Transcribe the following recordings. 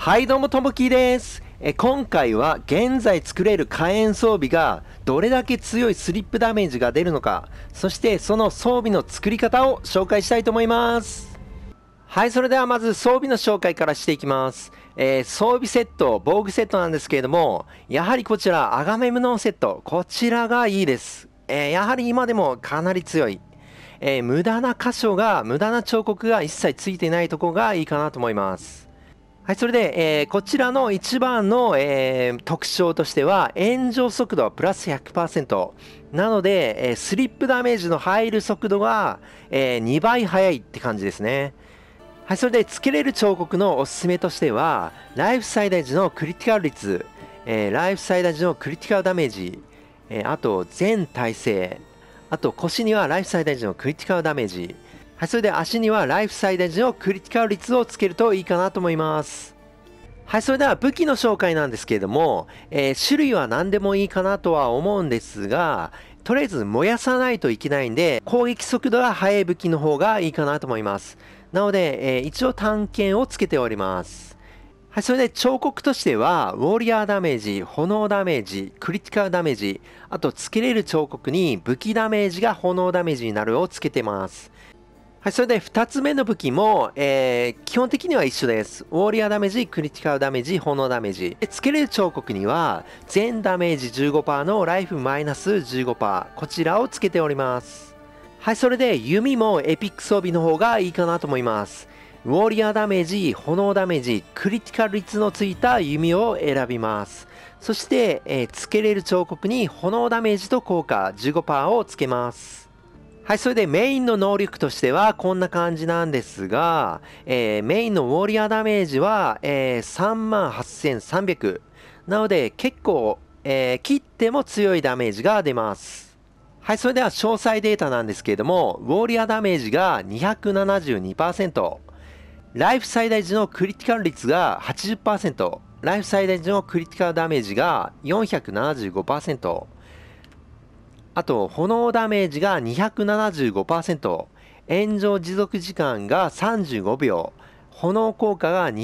はいどうもともきです。今回は現在作れる火炎装備がどれだけ強いスリップダメージが出るのか、そしてその装備の作り方を紹介したいと思います。はい、それではまず装備の紹介からしていきます。装備セット、防具セットなんですけれども、やはりこちらアガメムノンセット、こちらがいいです。やはり今でもかなり強い。無駄な箇所が、無駄な彫刻が一切ついていないところがいいかなと思います。はい、それで、こちらの一番の、特徴としては、炎上速度プラス 100%。なので、スリップダメージの入る速度が、2倍速いって感じですね。はい、それで、つけれる彫刻のおすすめとしては、ライフ最大時のクリティカル率、ライフ最大時のクリティカルダメージ、あと、全耐性、あと、腰にはライフ最大時のクリティカルダメージ、はい、それで足にはライフ最大時のクリティカル率をつけるといいかなと思います。はい、それでは武器の紹介なんですけれども、種類は何でもいいかなとは思うんですが、とりあえず燃やさないといけないんで、攻撃速度が速い武器の方がいいかなと思います。なので、一応探検をつけております。はい、それで彫刻としては、ウォリアーダメージ、炎ダメージ、クリティカルダメージ、あとつけれる彫刻に武器ダメージが炎ダメージになるをつけてます。はい、それで2つ目の武器も、基本的には一緒です。ウォーリアーダメージ、クリティカルダメージ、炎ダメージ。つけれる彫刻には、全ダメージ 15% のライフマイナス 15%。こちらをつけております。はい、それで弓もエピック装備の方がいいかなと思います。ウォーリアーダメージ、炎ダメージ、クリティカル率のついた弓を選びます。そして、つけれる彫刻に炎ダメージと効果 15% をつけます。はい、それでメインの能力としてはこんな感じなんですが、メインのウォーリアーダメージは、38,300。なので結構、切っても強いダメージが出ます。はい、それでは詳細データなんですけれども、ウォーリアーダメージが 272%、ライフ最大時のクリティカル率が 80%、ライフ最大時のクリティカルダメージが 475%、あと、炎ダメージが 275%、炎上持続時間が35秒、炎効果が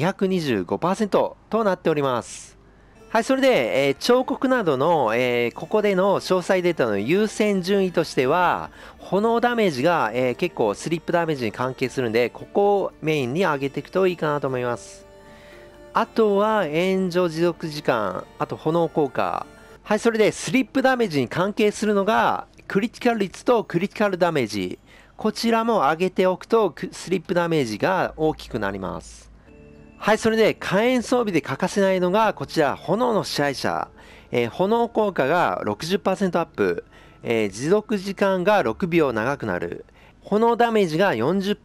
225% となっております。はい、それで、彫刻などの、ここでの詳細データの優先順位としては、炎ダメージが、結構スリップダメージに関係するんで、ここをメインに上げていくといいかなと思います。あとは、炎上持続時間、あと炎効果、はい、それでスリップダメージに関係するのが、クリティカル率とクリティカルダメージ。こちらも上げておくと、スリップダメージが大きくなります。はい、それで火炎装備で欠かせないのが、こちら、炎の支配者。炎効果が 60% アップ。持続時間が6秒長くなる。炎ダメージが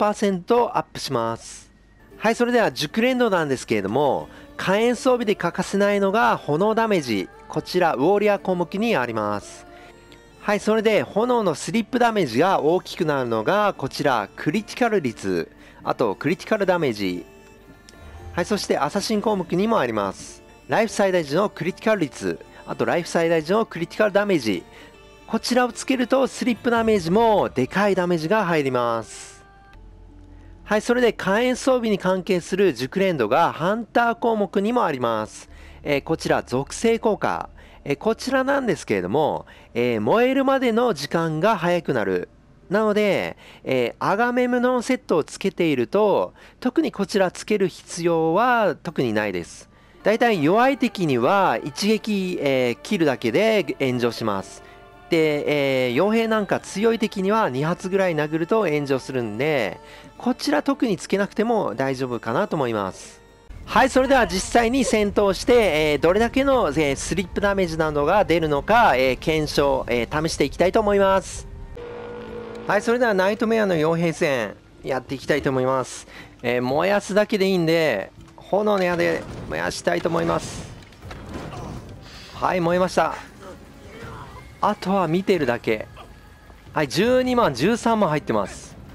40% アップします。はい、それでは熟練度なんですけれども、火炎装備で欠かせないのが炎ダメージ。こちらウォーリアー項目にあります。はい、それで炎のスリップダメージが大きくなるのがこちらクリティカル率、あとクリティカルダメージ。はい、そしてアサシン項目にもあります。ライフ最大時のクリティカル率、あとライフ最大時のクリティカルダメージ。こちらをつけるとスリップダメージもでかいダメージが入ります。はい、それで火炎装備に関係する熟練度がハンター項目にもあります。こちら属性効果。こちらなんですけれども、燃えるまでの時間が早くなる。なので、アガメムノンセットをつけていると、特にこちらつける必要は特にないです。だいたい弱い敵には一撃、切るだけで炎上します。で、傭兵なんか強い敵には2発ぐらい殴ると炎上するんで、こちら特につけなくても大丈夫かなと思います。はい、それでは実際に戦闘して、どれだけの、スリップダメージなどが出るのか、検証、試していきたいと思います。はい、それではナイトメアの傭兵戦やっていきたいと思います。燃やすだけでいいんで、炎の矢で燃やしたいと思います。はい、燃えました。あとは見てるだけ。はい、12万、13万入ってます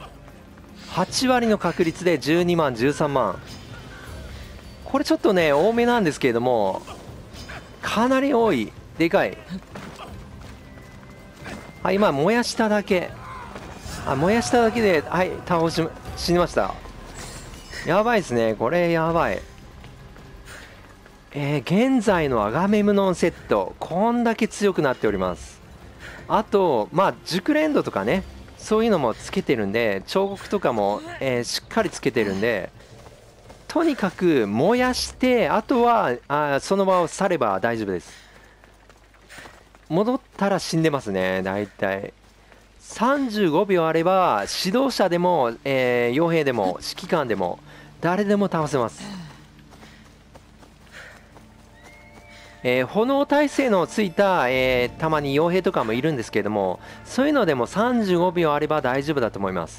。8割の確率で12万、13万。これちょっとね、多めなんですけれども、かなり多い。でかい。はい、今、燃やしただけ。燃やしただけで、はい、死にました。やばいですね。これ、やばい。 現在のアガメムノンセット、こんだけ強くなっております。あと、まあ、熟練度とかね、そういうのもつけてるんで、彫刻とかも、しっかりつけてるんで、とにかく燃やして、あとはその場を去れば大丈夫です。戻ったら死んでますね、だいたい。35秒あれば、指導者でも、傭兵でも、指揮官でも、誰でも倒せます。炎耐性のついた、たまに傭兵とかもいるんですけれども、そういうのでも35秒あれば大丈夫だと思います。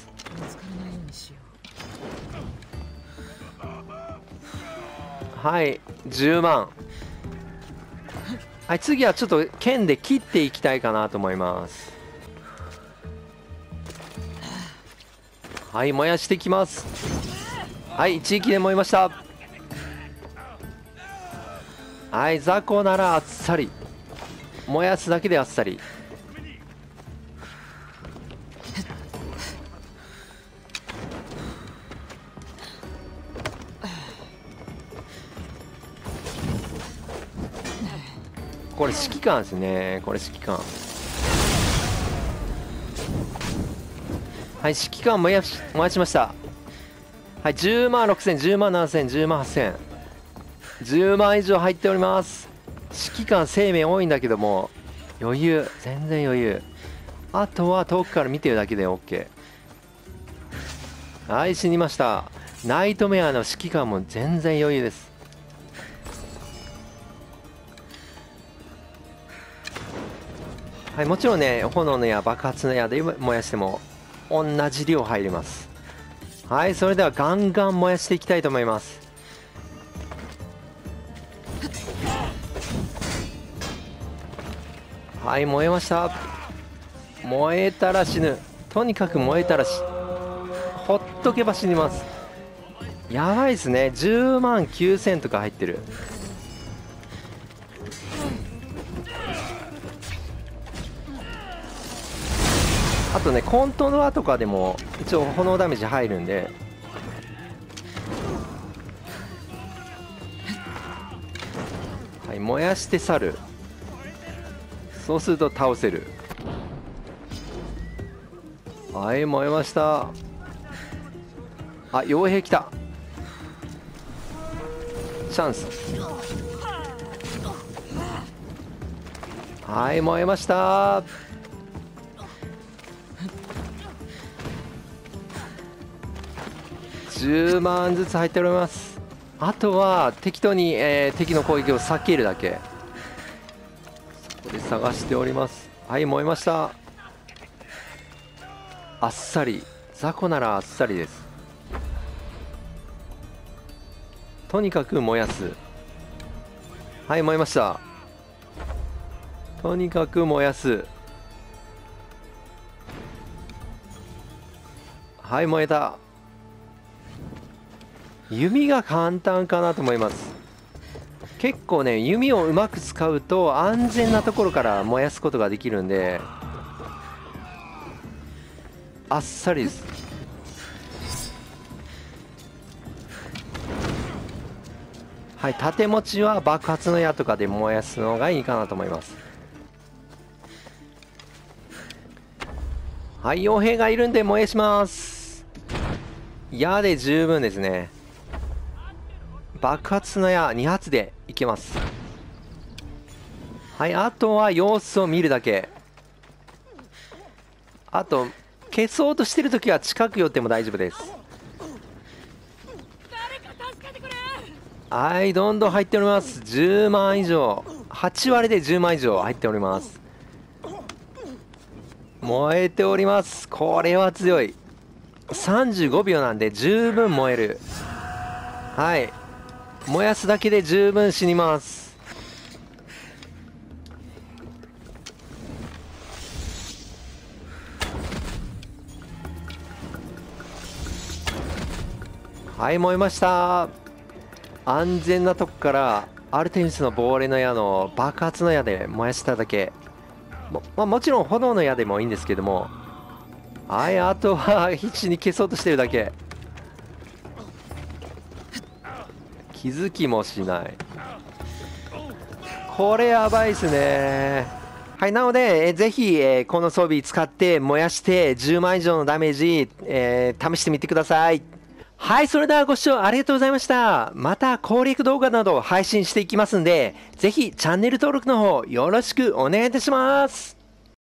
はい、10万。はい、次はちょっと剣で切っていきたいかなと思います。はい、燃やしていきます。はい、地域で燃えました。はい、雑魚ならあっさり。燃やすだけであっさり。これ指揮官ですね。これ指揮官。はい、指揮官燃やしました。はい、10万6000、10万7000、10万8000、10万以上入っております。指揮官生命多いんだけども、余裕、全然余裕。あとは遠くから見てるだけで OK。はい、死にました。ナイトメアの指揮官も全然余裕です。はい、もちろんね、炎の矢、爆発の矢で燃やしても同じ量入ります。はい、それではガンガン燃やしていきたいと思います。はい、燃えました。燃えたら死ぬ。とにかく燃えたらほっとけば死にます。やばいですね。10万9000とか入ってる。あとね、コントローラーとかでも一応炎ダメージ入るんで、はい、燃やして去る。そうすると倒せる。はい、燃えました。あ、傭兵来た。チャンス。はい、燃えました。10万ずつ入っております。あとは適当に、敵の攻撃を避けるだけ。そこで探しております。はい、燃えました。あっさり。雑魚ならあっさりです。とにかく燃やす。はい、燃えました。とにかく燃やす。はい、燃えた。弓が簡単かなと思います。結構ね、弓をうまく使うと安全なところから燃やすことができるんで、あっさりです。はい、盾持ちは爆発の矢とかで燃やすのがいいかなと思います。はい、傭兵がいるんで燃やします。矢で十分ですね。爆発の矢2発でいけます。はい、あとは様子を見るだけ。あと消そうとしてるときは近く寄っても大丈夫です。はい、どんどん入っております。10万以上、8割で10万以上入っております。燃えております。これは強い。35秒なんで十分燃える。はい、燃やすだけで十分死にます。はい、燃えました。安全なとこからアルテミスの亡霊の矢の爆発の矢で燃やしただけ。もちろん炎の矢でもいいんですけども、はい、あとは必死に消そうとしてるだけ。気づきもしない。 これやばいですね。はい、なので、ぜひ、この装備使って燃やして10万以上のダメージ、試してみてください。はい、それではご視聴ありがとうございました。また攻略動画など配信していきますんで、ぜひチャンネル登録の方よろしくお願いいたします。